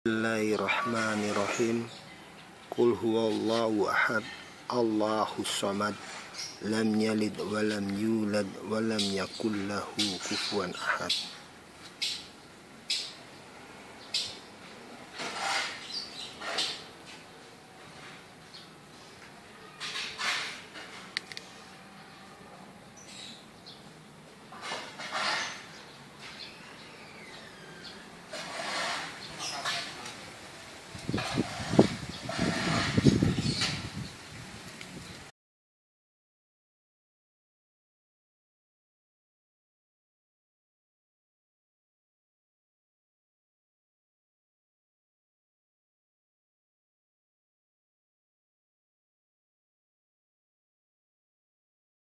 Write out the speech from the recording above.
Bismillahirrahmanirrahim. Qul huwallahu ahad, Allahus samad, lam yalid wa lam yulad wa lam yakul lahu kufuwan ahad.